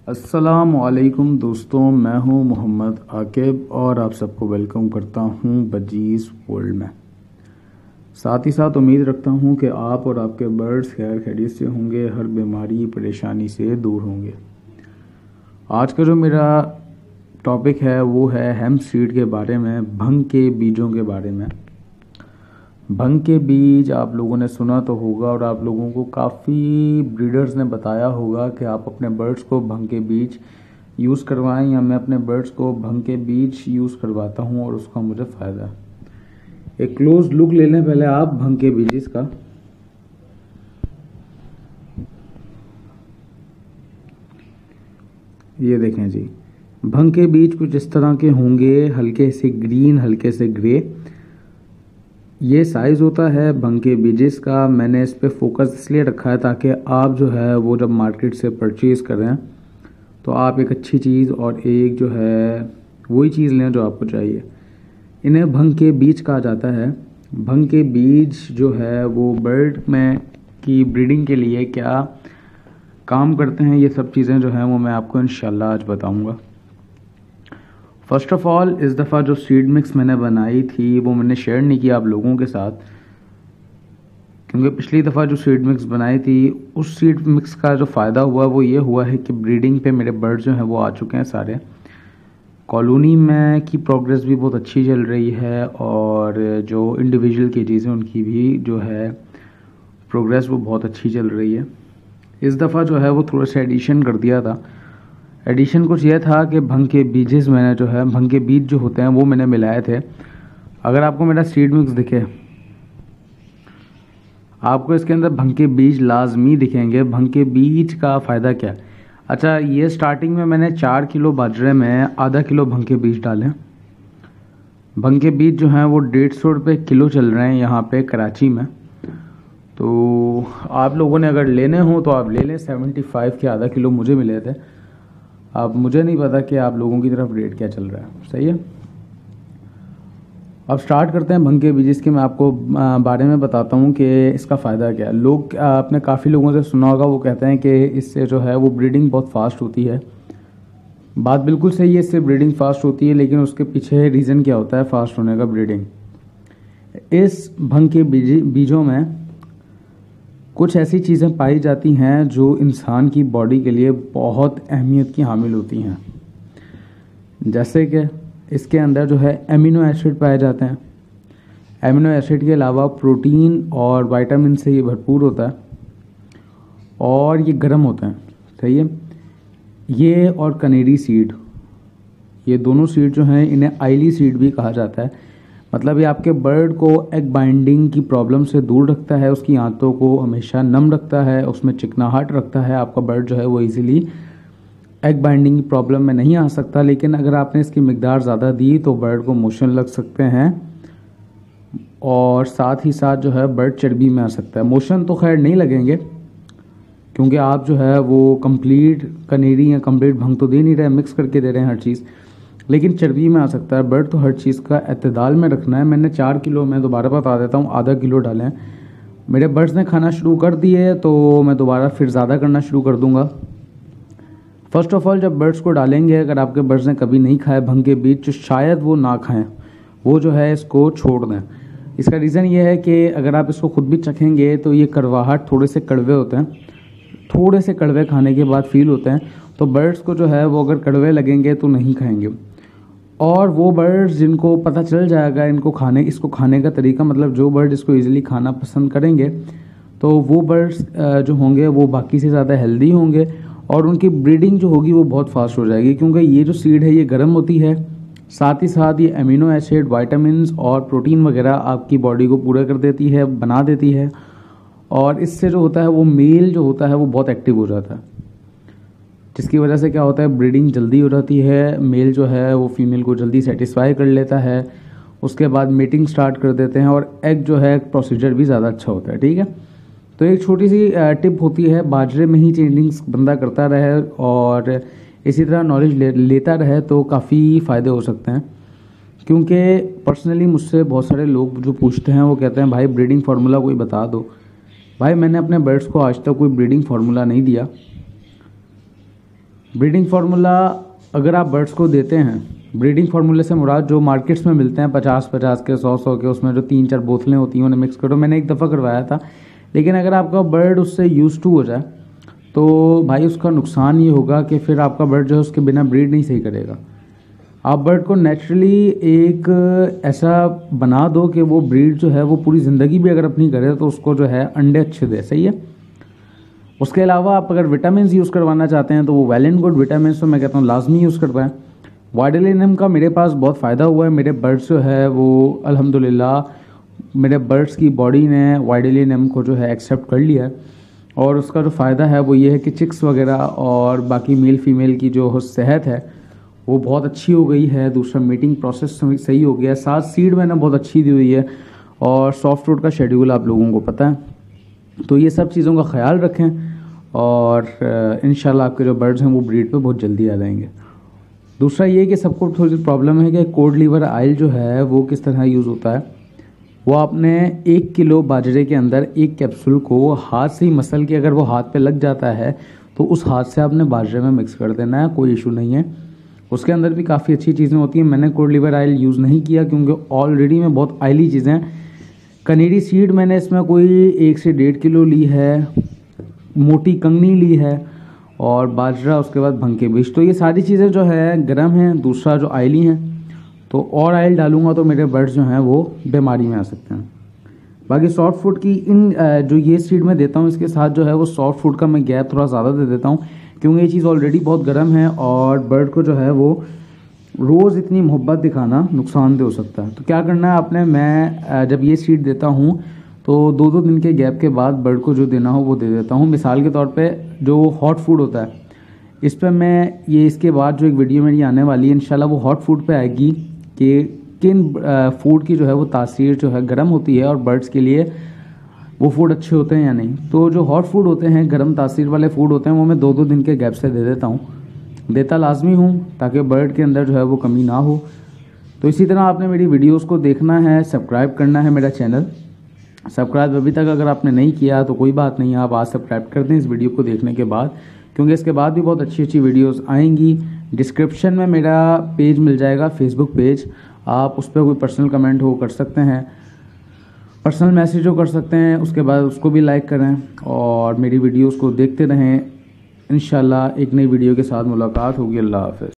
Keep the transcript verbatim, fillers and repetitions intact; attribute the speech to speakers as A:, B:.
A: अस्सलामुअलैकुम दोस्तों, मैं हूं मोहम्मद आकिब और आप सबको वेलकम करता हूं बजीज़ वर्ल्ड में। साथ ही साथ उम्मीद रखता हूं कि आप और आपके बर्ड्स खैर खैरियत से होंगे, हर बीमारी परेशानी से दूर होंगे। आज का जो मेरा टॉपिक है वो है हेम्प सीड के बारे में, भंग के बीजों के बारे में। भंग के बीज आप लोगों ने सुना तो होगा और आप लोगों को काफ़ी ब्रीडर्स ने बताया होगा कि आप अपने बर्ड्स को भंग के बीज यूज़ करवाएं, या मैं अपने बर्ड्स को भंग के बीज यूज़ करवाता हूं और उसका मुझे फ़ायदा है। एक क्लोज लुक ले लें पहले आप भंग के बीज का। ये देखें जी, भंग के बीज कुछ इस तरह के होंगे, हल्के से ग्रीन, हल्के से ग्रे। ये साइज़ होता है भंग के बीजेस का। मैंने इस पे फोकस इसलिए रखा है ताकि आप जो है वो जब मार्केट से परचेज़ करें तो आप एक अच्छी चीज़ और एक जो है वही चीज़ लें जो आपको चाहिए। इन्हें भंग के बीज कहा जाता है। भंग के बीज जो है वो बर्ड में की ब्रीडिंग के लिए क्या काम करते हैं, ये सब चीज़ें जो हैं वो मैं आपको इंशाल्लाह आज बताऊँगा। फर्स्ट ऑफ़ ऑल, इस दफ़ा जो सीड मिक्स मैंने बनाई थी वो मैंने शेयर नहीं किया आप लोगों के साथ, क्योंकि पिछली दफ़ा जो सीड मिक्स बनाई थी उस सीड मिक्स का जो फ़ायदा हुआ वो ये हुआ है कि ब्रीडिंग पे मेरे बर्ड जो हैं वो आ चुके हैं सारे। कॉलोनी में की प्रोग्रेस भी बहुत अच्छी चल रही है और जो इंडिविजुअल केजेस हैं उनकी भी जो है प्रोग्रेस वो बहुत अच्छी चल रही है। इस दफ़ा जो है वो थोड़ा सा एडिशन कर दिया था। एडिशन कुछ यह था कि भंग के बीजेस मैंने जो है भंग के बीज जो होते हैं वो मैंने मिलाए थे। अगर आपको मेरा सीड मिक्स दिखे, आपको इसके अंदर भंग के बीज लाजमी दिखेंगे। भंग के बीज का फ़ायदा क्या है? अच्छा, ये स्टार्टिंग में मैंने चार किलो बाजरे में आधा किलो भंग के बीज डाले। भंग के बीज जो हैं वो डेढ़ सौ रुपये किलो चल रहे हैं यहाँ पे कराची में। तो आप लोगों ने अगर लेने हो तो आप ले लें। सेवेंटी फाइव के आधा किलो मुझे मिले थे। अब मुझे नहीं पता कि आप लोगों की तरफ रेट क्या चल रहा है। सही है, अब स्टार्ट करते हैं भंग के बीज के। मैं आपको बारे में बताता हूँ कि इसका फ़ायदा क्या है। लोग, आपने काफ़ी लोगों से सुना होगा, वो कहते हैं कि इससे जो है वो ब्रीडिंग बहुत फास्ट होती है। बात बिल्कुल सही है, इससे ब्रीडिंग फास्ट होती है, लेकिन उसके पीछे रीज़न क्या होता है फास्ट होने का ब्रीडिंग। इस भंग के बीज बीजों में कुछ ऐसी चीज़ें पाई जाती हैं जो इंसान की बॉडी के लिए बहुत अहमियत की हामिल होती हैं। जैसे कि इसके अंदर जो है एमिनो एसिड पाए जाते हैं। एमिनो एसिड के अलावा प्रोटीन और विटामिन से ये भरपूर होता है और ये गर्म होते हैं। सही है, ये और कनेरी सीड, ये दोनों सीड जो हैं इन्हें आइली सीड भी कहा जाता है। मतलब ये आपके बर्ड को एग बाइंडिंग की प्रॉब्लम से दूर रखता है, उसकी आंतों को हमेशा नम रखता है, उसमें चिकनाहट रखता है। आपका बर्ड जो है वो इजीली एग बाइंडिंग की प्रॉब्लम में नहीं आ सकता। लेकिन अगर आपने इसकी मिकदार ज़्यादा दी तो बर्ड को मोशन लग सकते हैं और साथ ही साथ जो है बर्ड चर्बी में आ सकता है। मोशन तो खैर नहीं लगेंगे क्योंकि आप जो है वो कंप्लीट कनेरी या कंप्लीट भंग तो दे नहीं रहे, मिक्स करके दे रहे हैं हर चीज़, लेकिन चर्बी में आ सकता है बर्ड। तो हर चीज़ का एतदाल में रखना है। मैंने चार किलो, मैं दोबारा बता देता हूँ, आधा किलो डालें। मेरे बर्ड्स ने खाना शुरू कर दिए तो मैं दोबारा फिर ज़्यादा करना शुरू कर दूँगा। फर्स्ट ऑफ ऑल, जब बर्ड्स को डालेंगे, अगर आपके बर्ड्स ने कभी नहीं खाए भंग के बीज तो शायद वो ना खाएं, वो जो है इसको छोड़ दें। इसका रीज़न ये है कि अगर आप इसको खुद भी चखेंगे तो ये कड़वाहट, थोड़े से कड़वे होते हैं, थोड़े से कड़वे खाने के बाद फील होते हैं। तो बर्ड्स को जो है वो अगर कड़वे लगेंगे तो नहीं खाएंगे। और वो बर्ड्स जिनको पता चल जाएगा इनको खाने इसको खाने का तरीका, मतलब जो बर्ड इसको इजीली खाना पसंद करेंगे, तो वो बर्ड्स जो होंगे वो बाकी से ज़्यादा हेल्दी होंगे और उनकी ब्रीडिंग जो होगी वो बहुत फास्ट हो जाएगी। क्योंकि ये जो सीड है ये गर्म होती है, साथ ही साथ ये अमीनो एसिड, विटामिन्स और प्रोटीन वगैरह आपकी बॉडी को पूरा कर देती है, बना देती है। और इससे जो होता है वो मेल जो होता है वो बहुत एक्टिव हो जाता है, जिसकी वजह से क्या होता है ब्रीडिंग जल्दी हो जाती है। मेल जो है वो फीमेल को जल्दी सेटिस्फाई कर लेता है, उसके बाद मीटिंग स्टार्ट कर देते हैं और एग जो है प्रोसीजर भी ज़्यादा अच्छा होता है। ठीक है, तो एक छोटी सी टिप होती है, बाजरे में ही चेंजिंग्स बंदा करता रहे और इसी तरह नॉलेज ले, लेता रहे तो काफ़ी फ़ायदे हो सकते हैं। क्योंकि पर्सनली मुझसे बहुत सारे लोग जो पूछते हैं वो कहते हैं भाई ब्रीडिंग फार्मूला कोई बता दो। भाई मैंने अपने बर्ड्स को आज तक कोई ब्रीडिंग फार्मूला नहीं दिया। ब्रीडिंग फार्मूला अगर आप बर्ड्स को देते हैं, ब्रीडिंग फार्मूले से मुराद जो मार्केट्स में मिलते हैं पचास पचास के, सौ सौ के, उसमें जो तीन चार बोतलें होती हैं उन्हें मिक्स करो। मैंने एक दफ़ा करवाया था, लेकिन अगर आपका बर्ड उससे यूज टू हो जाए तो भाई उसका नुकसान ये होगा कि फिर आपका बर्ड जो है उसके बिना ब्रीड नहीं सही करेगा। आप बर्ड को नेचुरली एक ऐसा बना दो कि वो ब्रीड जो है वो पूरी ज़िंदगी भी अगर अपनी करे तो उसको जो है अंडे अच्छे दे, सही है। उसके अलावा आप अगर विटामिन यूज़ करवाना चाहते हैं तो वो वेल एंड गुड विटामिन तो मैं कहता हूँ लाजमी यूज़ करवाएं। वाइडेलिनम का मेरे पास बहुत फ़ायदा हुआ है। मेरे बर्ड्स जो है वो अल्हम्दुलिल्लाह मेरे बर्ड्स की बॉडी ने वाइडेलिनम को जो है एक्सेप्ट कर लिया है, और उसका जो फ़ायदा है वो ये है कि चिक्स वगैरह और बाकी मेल फीमेल की जो सेहत है वो बहुत अच्छी हो गई है। दूसरा मीटिंग प्रोसेस सही हो गया, साथ सीड मैंने बहुत अच्छी दी हुई है, और सॉफ्ट फूड का शेड्यूल आप लोगों को पता है। तो ये सब चीज़ों का ख्याल रखें और इंशाल्लाह आपके जो बर्ड्स हैं वो ब्रीड पे बहुत जल्दी आ जाएंगे। दूसरा ये कि सबको थोड़ी सी प्रॉब्लम है कि कोड लीवर आयल जो है वो किस तरह यूज़ होता है। वो आपने एक किलो बाजरे के अंदर एक कैप्सूल को हाथ से ही मसल के अगर वो हाथ पे लग जाता है तो उस हाथ से आपने बाजरे में मिक्स कर देना है, कोई इशू नहीं है। उसके अंदर भी काफ़ी अच्छी चीज़ें होती हैं। मैंने कोड लीवर आयल यूज़ नहीं किया क्योंकि ऑलरेडी में बहुत आयली चीज़ें। कनेरी सीड मैंने इसमें कोई एक से डेढ़ किलो ली है, मोटी कंगनी ली है, और बाजरा उसके बाद भंग के बीज। तो ये सारी चीज़ें जो है गर्म हैं, दूसरा जो आयली हैं, तो और आयल डालूंगा तो मेरे बर्ड्स जो हैं वो बीमारी में आ सकते हैं। बाकी सॉफ्ट फूड की इन जो ये सीड मैं देता हूँ इसके साथ जो है वो सॉफ्ट फूड का मैं गैप थोड़ा ज़्यादा दे देता हूँ, क्योंकि ये चीज़ ऑलरेडी बहुत गर्म है और बर्ड को जो है वो रोज़ इतनी मोहब्बत दिखाना नुकसानदेह हो सकता है। तो क्या करना है आपने, मैं जब ये सीड देता हूँ तो दो दो दिन के गैप के बाद बर्ड को जो देना हो वो दे देता हूँ। मिसाल के तौर पे जो हॉट फूड होता है इस पर मैं ये इसके बाद जो एक वीडियो मेरी आने वाली है इंशाल्लाह वो हॉट फूड पे आएगी कि किन फूड की जो है वो तासीर जो है गर्म होती है और बर्ड्स के लिए वो फूड अच्छे होते हैं या नहीं। तो जो हॉट फूड होते हैं, गर्म तासीर वाले फूड होते हैं, वो मैं दो दो दिन के गैप से दे देता हूँ, देता लाजमी हूँ ताकि बर्ड के अंदर जो है वो कमी ना हो। तो इसी तरह आपने मेरी वीडियोज़ को देखना है, सब्सक्राइब करना है मेरा चैनल। सब्सक्राइब अभी तक अगर आपने नहीं किया तो कोई बात नहीं, आप आज सब्सक्राइब कर दें इस वीडियो को देखने के बाद, क्योंकि इसके बाद भी बहुत अच्छी अच्छी वीडियोस आएंगी। डिस्क्रिप्शन में मेरा पेज मिल जाएगा, फेसबुक पेज, आप उस पर कोई पर्सनल कमेंट हो कर सकते हैं, पर्सनल मैसेज हो कर सकते हैं, उसके बाद उसको भी लाइक करें और मेरी वीडियोस को देखते रहें। इंशाल्लाह एक नई वीडियो के साथ मुलाकात होगी। अल्लाह हाफ़िज़।